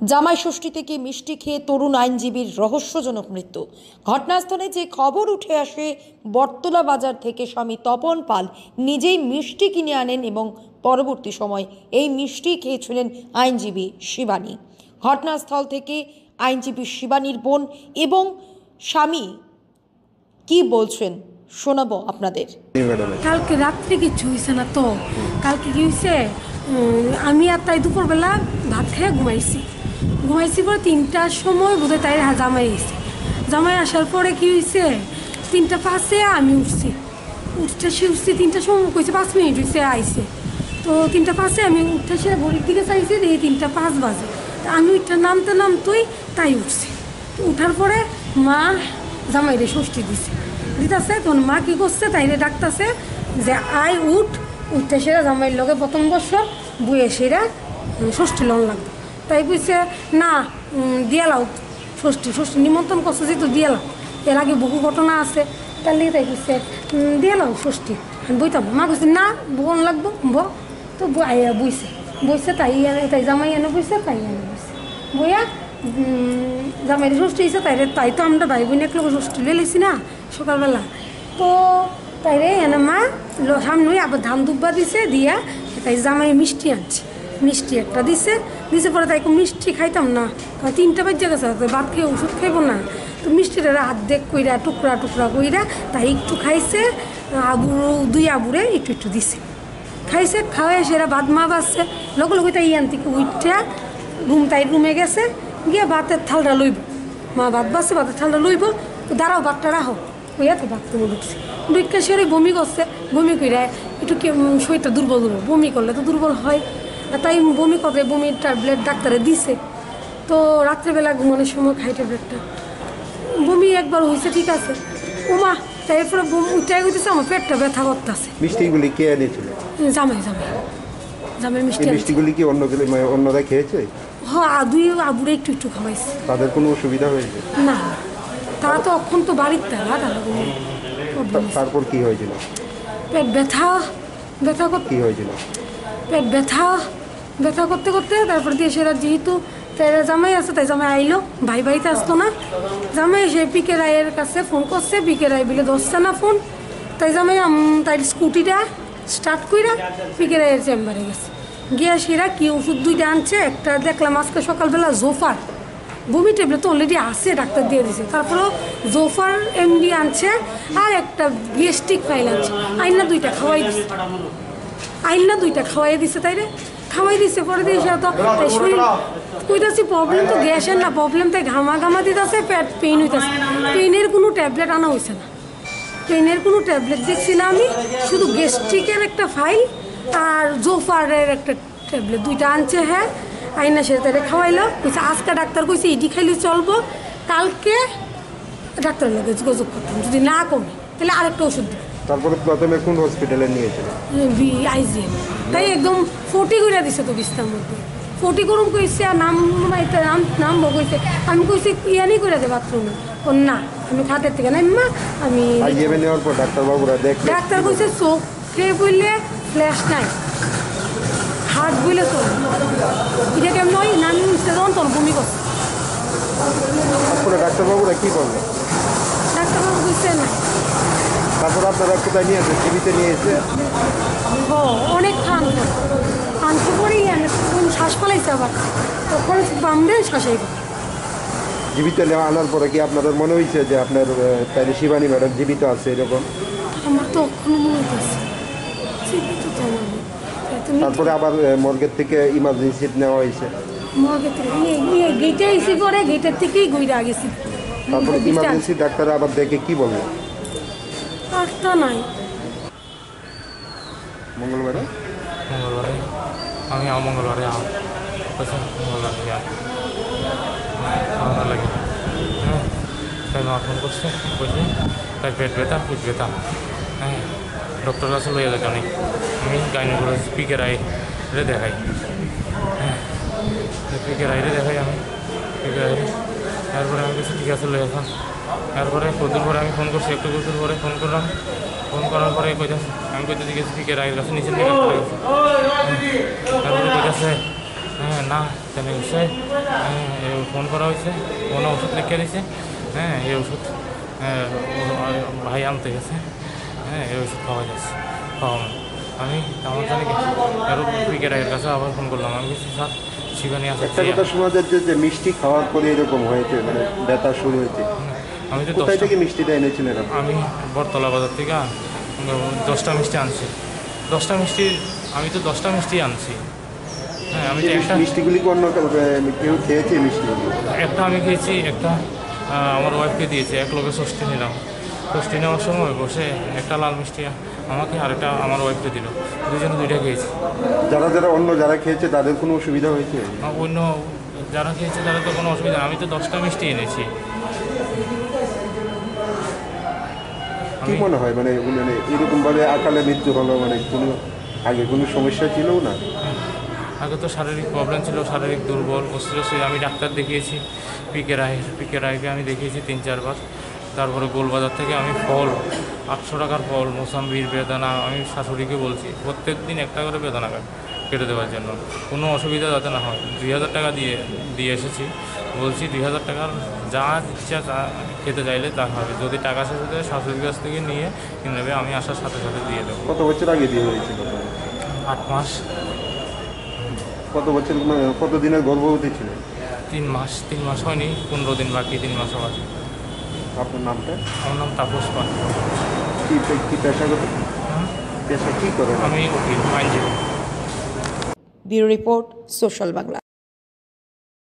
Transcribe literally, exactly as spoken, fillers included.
জামাই ষষ্ঠী থেকে মিষ্টি খেয়ে তরুণ আইনজীবীর রহস্যজনক মৃত্যু। ঘটনাস্থলে যে খবর উঠে আসে, বটতলা বাজার থেকে স্বামী তপন পাল নিজেই মিষ্টি কিনে আনেন এবং পরবর্তী সময় এই মিষ্টি খেয়েছিলেন আইনজীবী শিবানী। ঘটনাস্থল থেকে আইনজীবী শিবানীর বোন এবং স্বামী কি বলছেন শোনাবো আপনাদের। কালকে রাত্রে কিছু হয়েছে না তো, কালকে কি হয়েছে, আমি আর তাই দুপুরবেলা ভাত খেয়ে ঘুমাইছি ঘুমাইছি পরে তিনটার সময় বোধহয় তাই জামাই এসেছে। জামাই আসার পরে কি হয়েছে, তিনটা পাঁচে আমি উঠছি উঠতে সে উঠছি তিনটার সময় কইছে পাঁচ মিনিট হয়েছে আইসে। তো তিনটা পাঁচে আমি উঠতে সে ঘড়ির দিকে চাইছি এই তিনটা পাঁচ বাজে, আমি উঠতে নামতে নামতেই তাই উঠছি। উঠার পরে মা জামাইরে ষষ্ঠী দিছে দিতেছে, তখন মা কী করছে তাইরে ডাকতেছে যে আয় উঠ, উঠতে সেরা জামাইয়ের লগে প্রথম বছর বইয়ে সেরা ষষ্ঠী লন লাগবে। তাই বুঝছে না দিয়ালাও ষষ্ঠী ষষ্ঠী নিমন্ত্রণ করছে যেহেতু দিয়ালাও, এর আগে বহু ঘটনা আছে, তার লিগে তাই বুঝছে দিয়ালাও ষষ্ঠী আমি বইতাম। মা বুঝছে না বোন লাগবো ব, তো আইয়া বইছে বইছে তাই তাই জামাই এনে বইছে তাই এনে বইছে বইয়া জামাইয়ের ষষ্ঠী হয়েছে তাই তাই তো আমরা ভাই বোন এক লোক ষষ্ঠী লিয়ে লেছি না সকালবেলা। তো তাইরে এনে মা সামনে আবার ধান দুব্বা দিছে দিয়া তাই জামাই মিষ্টি আনছে, মিষ্টি একটা দিছে দিছে পরে তাই মিষ্টি খাইতাম না, তিনটা বাজে গেছে ভাত খেয়ে ওষুধ খাইবো না, তো মিষ্টিটা আর্ধেক কইরা টুকরা টুকরা কইরা তাই একটু খাইছে, আবুরও দুই আবুরে একটু একটু দিছে খাইছে। খাওয়াই সেরা ভাত মা বাসছে লগে লগে তাই ইয়ান থেকে উঠটা রুম তাই রুমে গেছে গিয়ে ভাতের থালটা লইব, মা ভাত বাসছে ভাতের থালটা লইব, দাঁড়াও ভাতটা রাখো ওইয়া তো ভাত তুমি ঢুকছে ঢুকে সেরে বমি করছে, বমি করে একটু শরীরটা দুর্বল দুর্বল, বমি করলে তো দুর্বল হয়, তাই বমি করে বমির ট্যাবলেট ডাক্তারে দিছে। তো রাত্রেবেলা ঘুমানোর সময় খাই ট্যাবলেটটা, বমি একবার হয়েছে ঠিক আছে ওমা, তাই এরপরে উঠে গেছে আমার পেটটা ব্যথা করতেছে। মিষ্টিগুলি কে এনেছিল? জামাই জামাই জামাই মিষ্টি। মিষ্টিগুলি কি অন্য অন্যরা খেয়েছে? হ্যাঁ দুই আবুরে একটু একটু খাওয়াইছে। তাদের কোনো অসুবিধা হয়েছে না, তারা তো অক্ষণ তো বাড়ির তারা তারা তারপর কি হয়েছিল? পেট ব্যথা ব্যথা করতে কি হয়েছিল? পেট ব্যথা ব্যথা করতে করতে তারপর দিয়ে সেরা যেহেতু তাই জামাই আছে তাই জামাই আইলো, ভাই বাড়িতে আসতো না, জামাই এসে পিকে রায়ের কাছে ফোন করছে, পিকে রায় বিলে ধরছে না ফোন, তাই জামাই তাই স্কুটিটা স্টার্ট কইরা পিকে রায়ের চেম্বারে গেছে, গিয়া সেরা কি ওষুধ দুইটা আনছে, একটা দেখলাম আজকে সকালবেলা জোফার বমি ট্যাবলেট তো অলরেডি আছে ডাক্তার দিয়ে দিছে, তারপরেও জোফার এমডি আনছে আর একটা গ্যাস্ট্রিক ফাইল আনছে, আইনা দুইটা খাওয়াই দিছে আইনা দুইটা খাওয়াই দিছে তাই রে খাওয়াই দিছে পরে দিয়েছে তো তাই শরীর কইতাছি প্রবলেম তো গ্যাসের না প্রবলেম, তাই ঘামা ঘামা দিতেছে, পেট পেইন হইতেছে, পেইনের কোনো ট্যাবলেট আনা হয়েছে না, পেইনের কোনো ট্যাবলেট দেখছিলাম আমি, শুধু গ্যাস্ট্রিকের একটা ফাইল আর জোফারের একটা ট্যাবলেট দুইটা আনছে। হ্যাঁ আইনা সে তাদের খাওয়াইলো, কইছে আজকে ডাক্তার কইছে ইডি খাইলে চলবো, কালকে ডাক্তারের লোক যোগাযোগ করতাম যদি না কমে তাহলে আরেকটা ওষুধ দেবে। তারপরে প্রথমে কোন হসপিটালে নিয়েছিল? আইজিএম, তাই একদম ফোর্টি করে দিছে তো বিস্তার মধ্যে ফোর্টি করুম কইছে আর নাম নাম নাম কইছে, আমি কইছি ইয়ানি করে দে বাথরুমে, ও না আমি খাটের থেকে না মা আমি আইজিএমে নেওয়ার পর ডাক্তারবাবুরা দেখে ডাক্তার কইছে চোখে বললে ফ্ল্যাশ নাই, হাত বলে তো এটা কেমন নয় নাম তখন তোর বমি করছে। তারপরে ডাক্তারবাবুরা কি বললো? ডাক্তারবাবু কইছে না। তারপর আপনারা কোথায় নিয়ে আসে? জীবিতে নিয়ে এসে ও অনেক খান আনতে পরেই শ্বাস ফলাইছে, আবার তখন বামরে শ্বাসাইব। জীবিত আনার পরে কি আপনাদের মনে হয়েছে যে আপনার তাইলে শিবানী ম্যাডাম জীবিত আছে এরকম? আমার তো এখনো মনে হচ্ছে জীবিত তো আমার। তারপরে আবার মর্গের থেকে ইমার্জেন্সি নেওয়া হয়েছে, মর্গের থেকে গেটে এসে পরে গেটের থেকেই ঘুরে গেছি। তারপরে ইমার্জেন্সি ডাক্তার আবার দেখে কি বলবে? রাস্তা নাই। মঙ্গলবারে মঙ্গলবারে আমি মঙ্গলবারে মঙ্গলবারে লাগে হ্যাঁ, তাই মা ফোন করছে বলছে তাই পেট ব্যথা পুট ব্যথা, হ্যাঁ ডক্টর কাছে লইয়া যেতে অনেক, আমি গাইনোকোলজিস্ট পিকে রায়রে দেখাই, হ্যাঁ পিকে রায়রে দেখাই আমি পিকে রায়রে, তারপরে আমি কিছু ঠিক আছে লই আসলাম, তারপরে কতদিন পরে আমি ফোন করছি, একটু বছর পরে ফোন করলাম, ফোন করার পরে কইতাছে আমি কইতে গেছি পিকে রায়ের কাছে নিচের দিকে গেছে, তারপরে কইতাছে হ্যাঁ না তাহলে হচ্ছে ফোন করা হয়েছে কোনো ওষুধ লিখে দিয়েছে। হ্যাঁ এই ওষুধ হ্যাঁ, ও- ভাই আনতে গেছে। হ্যাঁ এই ওষুধ খাওয়া যাচ্ছে খাওয়া আমি আমার জানি আরও ক্রিকেটারের কাছে আবার ফোন করলাম। আমি বলছি স্যার শিবানী একটা আসছে। কথা শোনা যাচ্ছে যে মিষ্টি খাওয়ার পরে এরকম হয়েছে, মানে ব্যথা শুরু হয়েছে। আমি তো কোথায় দশটা থেকে মিষ্টিটা এনেছিলেন আপনি? আমি বটতলা বাজার থেকে উম, দশটা মিষ্টি আনছি। দশটা মিষ্টি আমি তো দশটা মিষ্টি আনছি। হ্যাঁ আমি তো এই একটা মিষ্টিগুলি কি অন্য কেউ- কেউ খেয়েছে মিষ্টিগুলি? একটা আমি খেয়েছি, একটা আহ, আমার ওয়াইফকে দিয়েছি। এক লোকে ষষ্ঠী নিলাম। ষষ্ঠী নেওয়ার সময় বসে একটা লাল মিষ্টি আমাকে আর একটা আমার ওয়াইফকে দিল। দুজনে দুইটা খেয়েছি। যারা যারা অন্য যারা খেয়েছে তাদের কোনো অসুবিধা হয়েছে? আর অন্য যারা খেয়েছে তাদের তো কোনো অসুবিধা নেই। আমি তো দশটা মিষ্টি এনেছি। কি আমি মনে হয় মানে মানে এরকমভাবে আকালে মৃত্যু হলো, মানে কোনো আগে কোনো সমস্যা ছিল না? আগে তো শারীরিক প্রবলেম ছিল, শারীরিক দুর্বল অস্থিরশীল। আমি ডাক্তার দেখিয়েছি, পিকে রায় পিকে রায়কে আমি দেখিয়েছি তিন চারবার। তারপরে গোলবাজার থেকে আমি ফল আটশো টাকার ফল মোসাম্বির বেদানা আমি শাশুড়িকে বলছি প্রত্যেক দিন একটা করে বেদানা কেটে দেওয়ার জন্য, কোনো অসুবিধা যাতে না হয়। দুই হাজার টাকা দিয়ে দিয়ে এসেছি। বলছি দুই হাজার টাকার যা ইচ্ছা তা খেতে চাইলে তা হবে। যদি টাকা শেষ হয়ে যায় শাশুড়ির কাছ থেকে নিয়ে কিনে নেবে, আমি আসার সাথে সাথে দিয়ে দেবো। কত বছর আগে বিয়ে হয়েছিল? আট মাস কত বছর মানে কত দিনের গর্ভবতী ছিল? তিন মাস তিন মাস হয়নি, পনেরো দিন বাকি, তিন মাস হওয়ার। আপনার নামটা আমার নাম তাপস পাল। কি কি পেশাগত পেশা কি করেন? আমি উকিল, আইনজীবী। Bureau report, social Bangla.